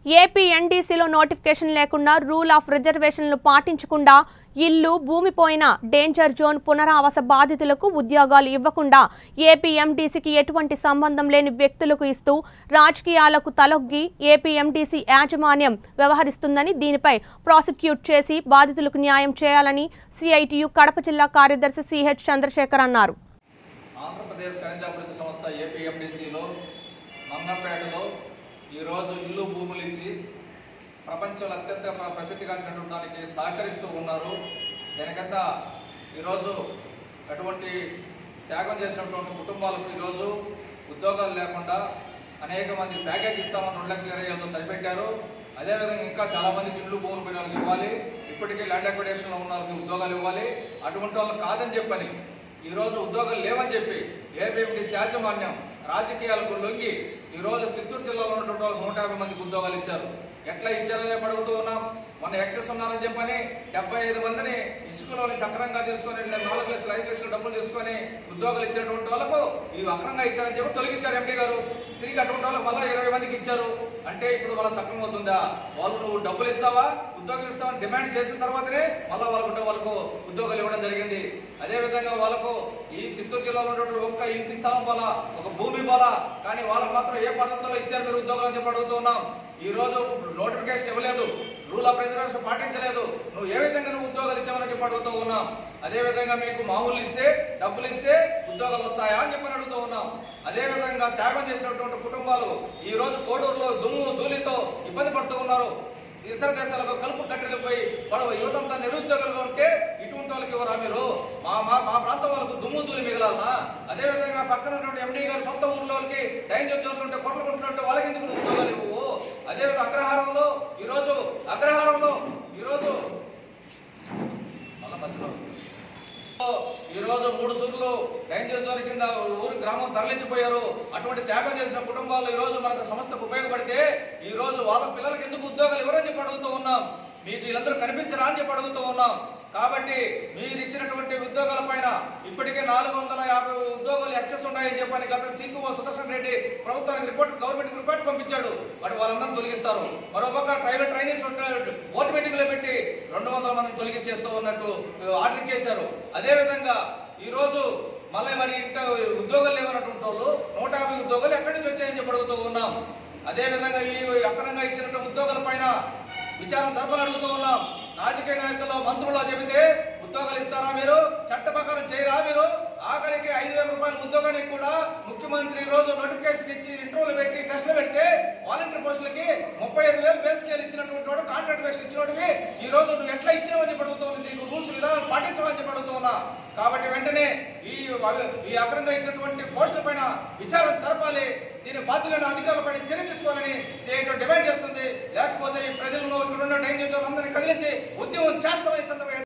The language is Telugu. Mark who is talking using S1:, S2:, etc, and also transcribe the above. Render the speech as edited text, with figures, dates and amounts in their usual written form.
S1: ఏపీ ఎన్డీసీలో నోటిఫికేషన్ లేకుండా రూల్ ఆఫ్ రిజర్వేషన్లు పాటించకుండా ఇల్లు భూమి పోయిన డేంజర్ జోన్ పునరావాస బాధితులకు ఉద్యోగాలు ఇవ్వకుండా ఏపీ ఎండీసీకి ఎటువంటి సంబంధం లేని వ్యక్తులకు ఇస్తూ రాజకీయాలకు తలొగ్గి ఏపీ ఎండీసీ యాజమాన్యం వ్యవహరిస్తుందని దీనిపై ప్రాసిక్యూట్ చేసి బాధితులకు న్యాయం చేయాలని సిఐటియు కడప జిల్లా కార్యదర్శి సిహెచ్ చంద్రశేఖర్ అన్నారు.
S2: ఆంధ్రప్రదేశ్ ఖనిజాభివృద్ధి సంస్థ ఏపీ ఎండీసీలో మంగంపేటలో ఈరోజు ఇల్లు భూములు ఇచ్చి ప్రపంచంలో అత్యంత ప్రసిద్ధిగాంచినటువంటి దానికి సహకరిస్తూ ఉన్నారు. దీనికంతా ఈరోజు అటువంటి త్యాగం చేసినటువంటి కుటుంబాలకు ఈరోజు ఉద్యోగాలు లేకుండా అనేక మంది ప్యాకేజ్ ఇస్తామని 2,20,000తో సరిపెట్టారు. అదేవిధంగా ఇంకా చాలామందికి ఇల్లు భూములు పోయిన వాళ్ళకి ఇవ్వాలి, ఇప్పటికీ ల్యాండ్ అక్విజిషన్లో ఉన్న వాళ్ళకి ఉద్యోగాలు ఇవ్వాలి. అటువంటి వాళ్ళకి కాదని చెప్పని ఈరోజు ఉద్యోగాలు లేవని చెప్పి ఏపీఎండీసీ యాజమాన్యం రాజకీయాలకు లొంగి ఈరోజు చిత్తూరు జిల్లాలో ఉన్నటువంటి వాళ్ళకి 150 మందికి ఉద్యోగాలు ఇచ్చారు. ఎట్లా ఇచ్చారని చెప్పి అడుగుతూ ఉన్నాం. మన ఎక్సెస్ ఉన్నారని చెప్పని 75 మందిని ఇసుకలోని చక్రంగా తీసుకొని 4 లక్షలు 5 లక్షలు డబ్బులు తీసుకొని ఉద్యోగాలు ఇచ్చినటువంటి వాళ్ళకు ఇవి అక్రంగా ఇచ్చారని చెప్పి తొలగించారు ఎంపీ గారు. తిరిగి అటువంటి వాళ్ళకి మళ్ళీ 20 మందికి ఇచ్చారు. అంటే ఇప్పుడు వాళ్ళ సక్రమం అవుతుందా? వాళ్ళు నువ్వు డబ్బులు ఇస్తావా, ఉద్యోగం ఇస్తావని డిమాండ్ చేసిన తర్వాతనే మళ్ళీ వాళ్ళకు ఉద్యోగాలు ఇవ్వడం జరిగింది. అదేవిధంగా వాళ్ళకు ఈ చిత్తూరు జిల్లాలో ఉన్నటువంటి ఒక్క ఇంటి స్థలం వల్ల ఒక భూమి వల్ల కానీ వాళ్ళకు మాత్రం ఏ పద్ధతిలో ఇచ్చారు మీరు ఉద్యోగాలు అని చెప్పి అడుగుతూ ఉన్నాం. ఈ రోజు నోటిఫికేషన్ ఇవ్వలేదు, రూల్ ఆఫ్ రిజర్వేషన్ పాటించలేదు, నువ్వు ఏ విధంగా నువ్వు ఉద్యోగాలు ఇచ్చావని చెప్పి అడుగుతూ ఉన్నాం. అదేవిధంగా మీకు మామూలు ఇస్తే డబ్బులు ఇస్తే ఉద్యోగాలు వస్తాయా అని చెప్పని అడుగుతూ ఉన్నాం. అదేవిధంగా త్యాగం చేసినటువంటి కుటుంబాలు ఈ రోజు కోడూరులో దుమ్ము ధూళితో ఇబ్బంది పడుతూ ఉన్నారు. ఇతర దేశాలకు కలుపు కట్టెలపై యువతంతా నిరుద్యోగులుగా ఉంటే ఇటువంటి వాళ్ళకి ఎవరా మీరు? మా ప్రాంతం వాళ్ళకు దుమ్ము ధూళి మిగలాలనా? అదేవిధంగా పక్కన ఉన్నటువంటి ఎండీ గారు సొంత ఊళ్ళో వాళ్ళకి డైంజర్ జోన్లు ఉంటే కొరలు ఉంటున్నట్టు వాళ్ళకి ఎందుకు ఉద్యోగాలు ఇవ్వవు? అదేవిధంగా అగ్రహారంలో ఈరోజు ఈరోజు 3 సూర్లు డైంజర్ జోన్ కింద ఊరు గ్రామం తరలించిపోయారు. అటువంటి త్యాగం చేసిన కుటుంబాలు ఈ రోజు మనకు సంస్థకు ఉపయోగపడితే ఈ రోజు వాళ్ళ పిల్లలకి ఎందుకు ఉద్యోగాలు ఇవ్వరని చెప్పి అడుగుతూ ఉన్నాం. మీకు వీళ్ళందరూ కనిపించరా అని చెప్పి అడుగుతూ ఉన్నాం. కాబట్టి మీరు ఇచ్చినటువంటి ఉద్యోగాల పైన ఇప్పటికే 450 ఉద్యోగాలు ఎక్సెస్ ఉన్నాయని చెప్పని గత సిఇఓ సుదర్శన్ రెడ్డి ప్రభుత్వానికి గవర్నమెంట్ రిపోర్ట్ పంపించాడు. వాళ్ళందరూ తొలగిస్తారు. మరోపక్క ట్రైనీస్ బోర్డు మీటింగ్లో పెట్టి 200 మందిని తొలగించేస్తూ ఉన్నట్టు ఆర్డర్ ఇచ్చేశారు. అదేవిధంగా ఈరోజు మళ్ళీ మరి ఇంకా ఉద్యోగాలు లేవన్నటువంటి వాళ్ళు 150 ఉద్యోగాలు ఎక్కడి నుంచి వచ్చాయని చెప్పి అడుగుతూ ఉన్నాం. అదేవిధంగా ఈ అక్రమంగా ఇచ్చినటువంటి ఉద్యోగాల పైన విచారణ జరపాలని అడుగుతూ ఉన్నాం. రాజకీయ నాయకుల్లో మంత్రుల్లో చెబితే ఉద్యోగాలు ఇస్తారా మీరు? చట్ట ప్రకారం చేయరా మీరు? ఆఖరికి 5,000 రూపాయల ఉద్యోగానికి కూడా ముఖ్యమంత్రి ఈ రోజు నోటిఫికేషన్ ఇచ్చి ఇంటర్వ్యూలు పెట్టి టెస్టులు పెడితే వాలంటీర్ పోస్టులకి 35,000 బేస్ స్కేల్ ఇచ్చినటువంటి వాడు, కాంట్రాక్ట్ బేస్ ఇచ్చినోడివి ఈ రోజు నువ్వు ఎట్లా ఇచ్చినావని చెప్పి అడుగుతూ ఉంది. నీకు రూల్స్ విధానాలు పాటించమని చెప్పి అడుగుతూ ఉన్నా. కాబట్టి వెంటనే ఈ అక్రమంగా ఇచ్చినటువంటి పోస్టుల పైన విచారణ జరపాలి. దీని బాధ్యులైన అధికారులపై చర్య తీసుకోవాలని సిఐటి డిమాండ్ చేస్తుంది. లేకపోతే ఈ ప్రజలను ఇక్కడ ఉన్న డైంజర్ జోన్లందరినీ కదిలించి ఉద్యమం చేస్తామని సందర్భంగా